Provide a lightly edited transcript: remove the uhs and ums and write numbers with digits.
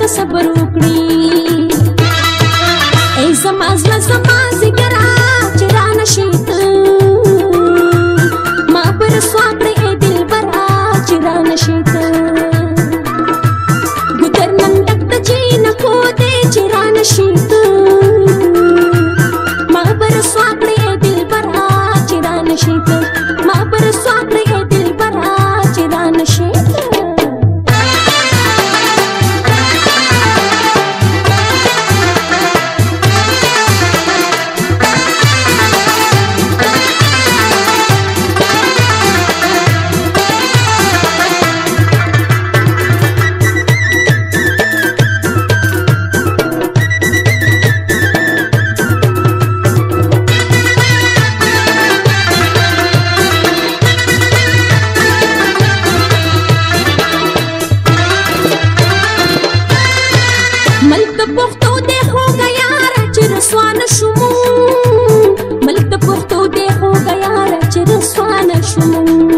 ته صبر وکړي ای زما زړه زما ځیګره چې رانه شي ته ما په رسوا کړې ای دلبره چې رانه شي ته ګودر نن ډک د جینکو دی چې رانه شي ته ما په رسوا کړې ای دلبره چې رانه شي ته ما په رسوا کړې ای دلبره چې رانه شي ملک د پښتو دی خو غیاره چې رسوا نه شوم